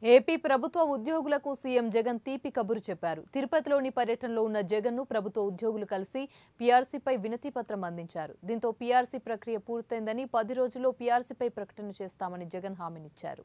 AP ప్రభుత్వ ఉద్యోగులకు CM Jagan తీపి కబురు చెప్పారు. తిరుపతిలోని పర్యటనలో ఉన్న జగన్ను ప్రభుత్వ ఉద్యోగులు కలిసి పీఆర్సీపై వినతి పత్రం అందించారు. దీంతో పీఆర్సీ ప్రక్రియ పూర్తయిందని 10 రోజుల్లో పీఆర్సీపై ప్రకటన చేస్తామని జగన్ హామీనిచ్చారు.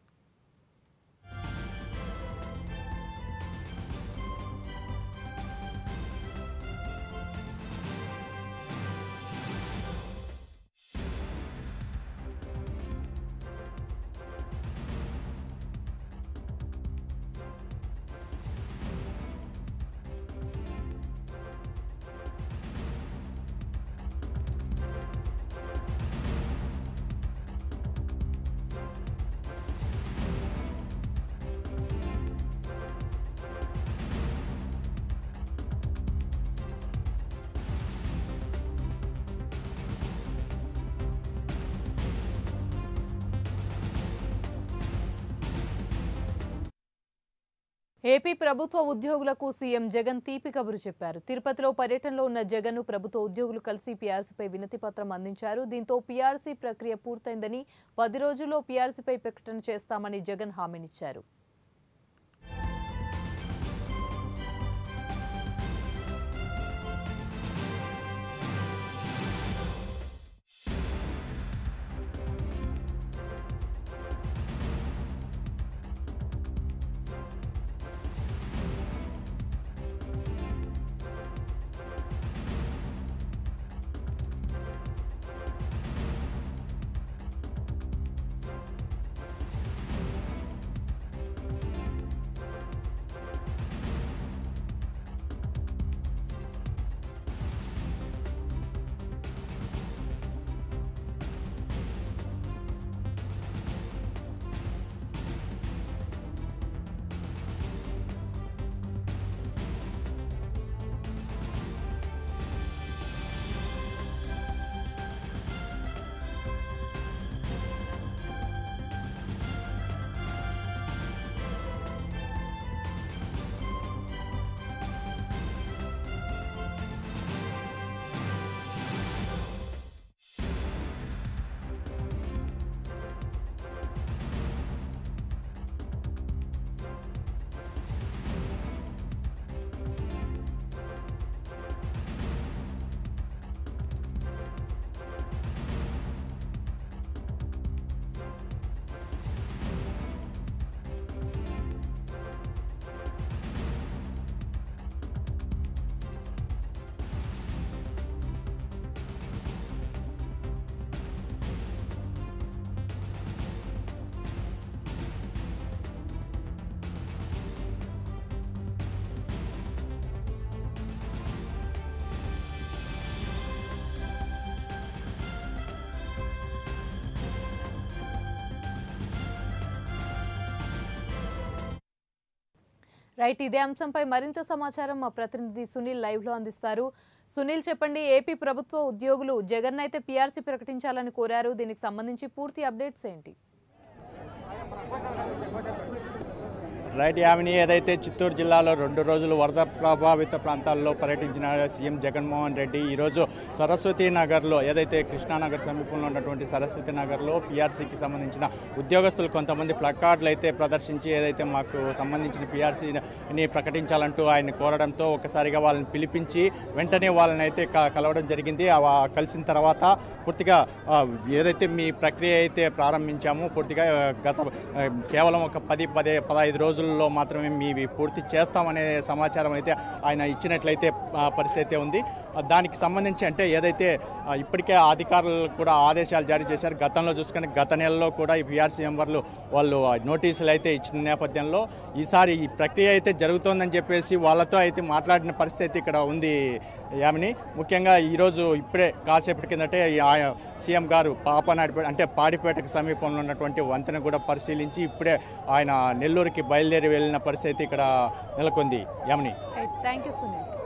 ఏపీ ప్రభుత్వ ఉద్యోగులకు సీఎం జగన్ తీపి కబురు చెప్పారు. తిరుపతిలో పర్యటనలో ఉన్న జగన్ను ప్రభుత్వ ఉద్యోగులు కలిసి పీఆర్సీపై వినతి పత్రం అందించారు. దీంతో పీఆర్సీ ప్రక్రియ పూర్తయిందని 10 రోజుల్లో పీఆర్సీపై ప్రకటన చేస్తామని జగన్ హామీనిచ్చారు. రైట్, ఇదే అంశంపై మరింత సమాచారం మా ప్రతినిధి సునీల్ లైవ్ లో అందిస్తారు. సునీల్, చెప్పండి, ఏపీ ప్రభుత్వ ఉద్యోగులు జగన్ అయితే పీఆర్సీ ప్రకటించాలని కోరారు. దీనికి సంబంధించి పూర్తి అప్డేట్స్ ఏంటి? రైట్ యామిని, ఏదైతే చిత్తూరు జిల్లాలో 2 రోజులు వరద ప్రభావిత ప్రాంతాల్లో పర్యటించిన సీఎం జగన్మోహన్ రెడ్డి ఈరోజు సరస్వతి నగర్లో, ఏదైతే కృష్ణానగర్ సమీపంలో ఉన్నటువంటి సరస్వతి నగర్లో పీఆర్సీకి సంబంధించిన ఉద్యోగస్తులు కొంతమంది ప్లకార్డులు అయితే ప్రదర్శించి ఏదైతే మాకు సంబంధించిన పీఆర్సీని ప్రకటించాలంటూ ఆయన కోరడంతో ఒకసారిగా వాళ్ళని పిలిపించి వెంటనే వాళ్ళని అయితే కలవడం జరిగింది. కలిసిన తర్వాత పూర్తిగా ఏదైతే మీ ప్రక్రియ అయితే ప్రారంభించామో పూర్తిగా కేవలం ఒక 10-15 రోజుల్లో మాత్రమే మీవి పూర్తి చేస్తామనే సమాచారం అయితే ఆయన ఇచ్చినట్లయితే పరిస్థితి ఉంది. దానికి సంబంధించి అంటే ఏదైతే ఇప్పటికే అధికారులు కూడా ఆదేశాలు జారీ చేశారు. గతంలో చూసుకుని గత నెలలో కూడా ఈ పీఆర్సీ మెంబర్లు వాళ్ళు నోటీసులు అయితే ఇచ్చిన నేపథ్యంలో ఈసారి ఈ ప్రక్రియ అయితే జరుగుతోందని చెప్పేసి వాళ్ళతో అయితే మాట్లాడిన పరిస్థితి ఇక్కడ ఉంది యామిని. ముఖ్యంగా ఈరోజు ఇప్పుడే కాసేపటి కిందటే సీఎం గారు పాపనాడిపేట అంటే పాడిపేటకు సమీపంలో ఉన్నటువంటి వంతెన కూడా పరిశీలించి ఇప్పుడే ఆయన నెల్లూరుకి బయలుదేరి వెళ్ళిన పరిస్థితి ఇక్కడ నెలకొంది యామిని. Thank you Sunil.